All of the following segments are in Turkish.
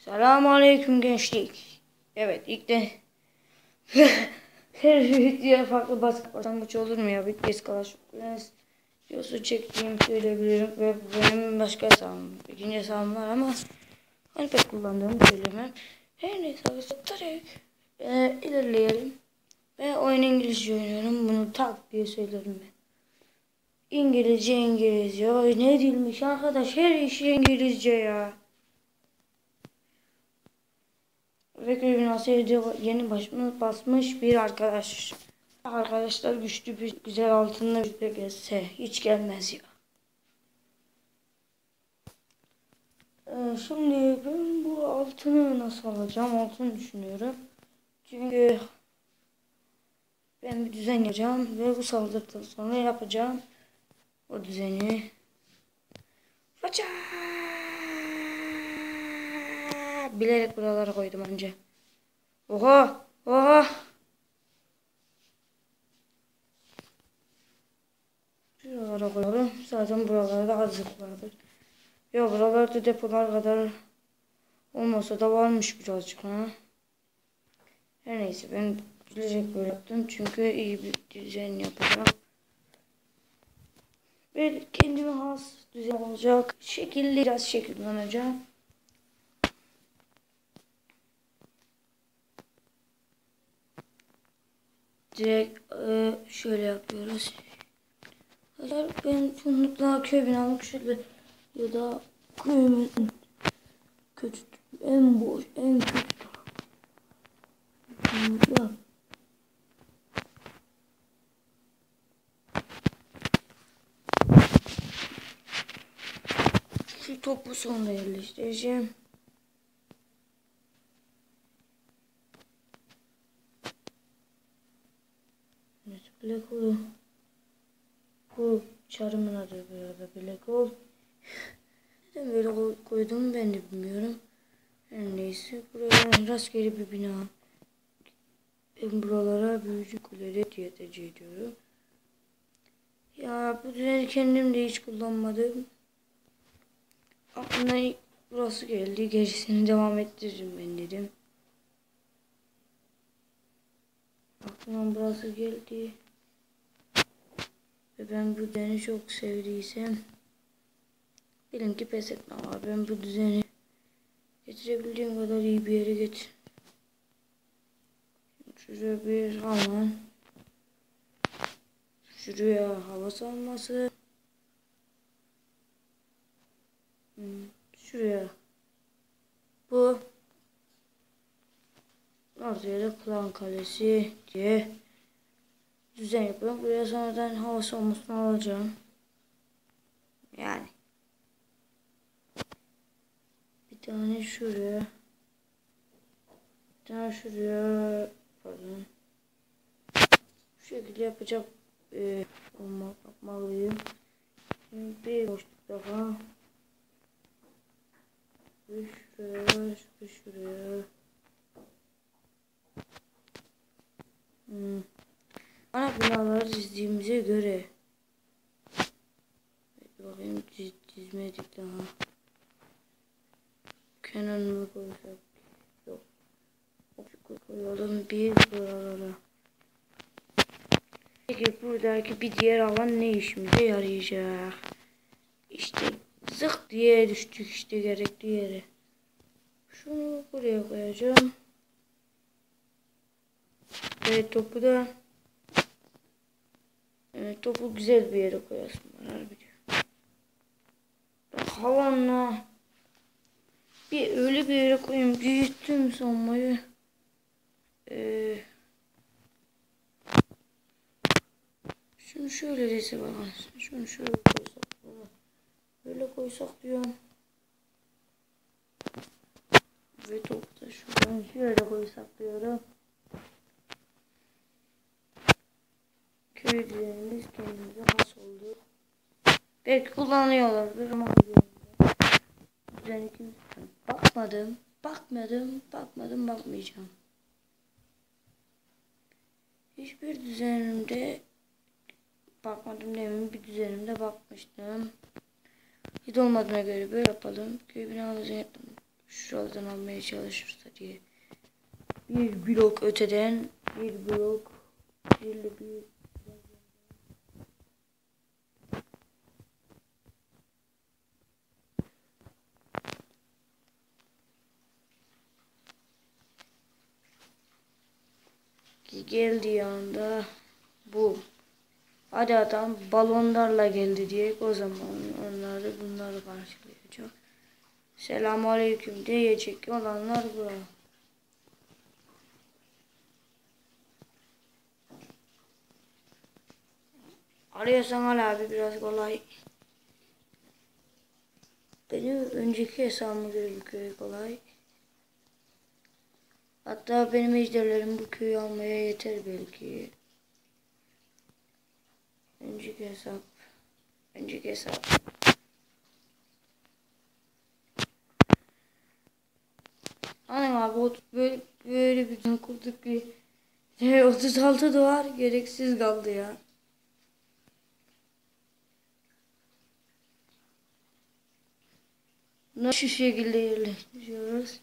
Selamünaleyküm gençlik. Evet ilk de her videoya farklı başlangıç olur mu ya? Bir kez Clash of Clans videosu çektiğimi söyleyebilirim ve benim başka hesabım, ikinci hesabım var ama hani pek kullandığımı söylemem. Her neyse direkt ilerleyelim. Ve oyun İngilizce oynuyorum. Bunu tak diye söylerim ben. İngilizce. Oy ne dilmiş arkadaş, her işi İngilizce ya. Ve köy binası yeni başımı basmış bir arkadaş. Arkadaşlar güçlü bir güzel altınla birlikte gelse hiç gelmez ya. Şimdi ben bu altını nasıl alacağım? Altını düşünüyorum. Çünkü ben bir düzen yapacağım ve bu saldırıdan sonra yapacağım o düzeni. Faça! Bilerek buralara koydum önce. Oha! Oha! Şuralara koyalım. Zaten buralarda azıcık vardır. Ya buralarda depolar kadar olmasa da varmış birazcık ha. Her neyse ben bilerek böyle yaptım. Çünkü iyi bir düzen yapacağım. Ve kendime has düzen olacak. Şekilli biraz şekilleneceğim. Direkt şöyle yapıyoruz. Ben çoğunlukla köy binamı şöyle ya da köyümün kötü en boş en kötü çoğunlukla şu topu sonra yerleştireceğim. Evet, Black Hole. Bu çarımın adı burada Black Hole. Neden böyle koydum ben de bilmiyorum. Her neyse buraya rastgele bir bina. Ben buralara büyücü kuleleri diye tercih ediyorum. Ya bu düzeni kendim de hiç kullanmadım. Aklıma burası geldi. Gerisini devam ettiririm ben dedim. Aklıma burası geldi. Ve ben bu düzeni çok sevdiysem bilin ki pes etmem abi. Ben bu düzeni getirebildiğim kadar iyi bir yere getir. Şuraya bir alan. Şuraya hava salması. Şuraya. Bu. Ortaya da Klan Kalesi diye düzen yapıyorum. Buraya sonradan hava savunmasını alacağım. Yani. Bir tane şuraya. Bir tane şuraya. Pardon. Bu şekilde yapacak yapmalıyım. Şimdi bir boşluk daha. Şuraya. Şuraya. Ana binaları çizdiğimize göre. Bakayım çizmedik daha. Kenarını koysak. Yok. Koyalım bir buralara. Peki buradaki bir diğer alan ne işimize yarayacak? İşte zık diye düştük işte gerekli yere. Şunu buraya koyacağım. Ve topu da topu güzel bir yere koyasın var harbi diyor. Havanla bir öyle bir yere koyayım, büyüttüm sonmayı. Şunu şöyle dese bakalım. Şunu şöyle koysak. Böyle koysak diyorum. Ve topu da şuradan şöyle koysak diyorum. Köy düzenimiz kendimize has oldu. Belki kullanıyorlardır ama düzeni bakmayacağım. Hiçbir düzenimde bakmadım demin, bir düzenimde bakmıştım. Hiç olmadığına göre böyle yapalım. Köy binamızı yapalım. şuradan almaya çalışırsa diye. Bir blok öteden bir blok bir geldiği anda bu. Hadi adam balonlarla geldi diye o zaman onları bunları karşılayacak. Selamünaleyküm diyecek olanlar bu. Arıyorsan al abi, biraz kolay. Benim önceki hesabıma göre bir köy kolay. Hatta benim ejderlerim bu köyü almaya yeter belki. Önceki hesap. Anam abi böyle bir gün kurduk ki 36 dolar gereksiz kaldı ya. Şu şekilde yerleştiriyoruz.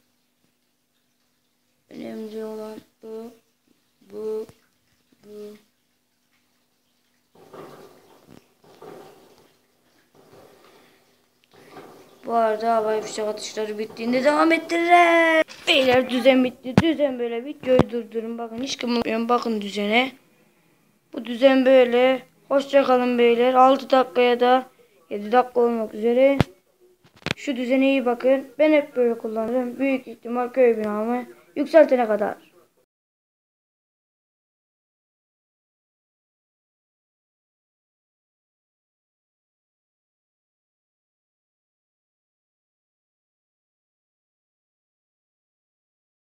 Önemli olan bu. Bu arada havai fişek atışları bittiğinde devam ettirir. Beyler düzen bitti. Düzen böyle, videoyu durdurun. Bakın hiç kımılmıyorum. Bakın düzene. Bu düzen böyle. Hoşça kalın beyler. 6 dakikaya da 7 dakika olmak üzere. Şu düzene iyi bakın. Ben hep böyle kullanırım. Büyük ihtimal köy binamı yükseltene kadar.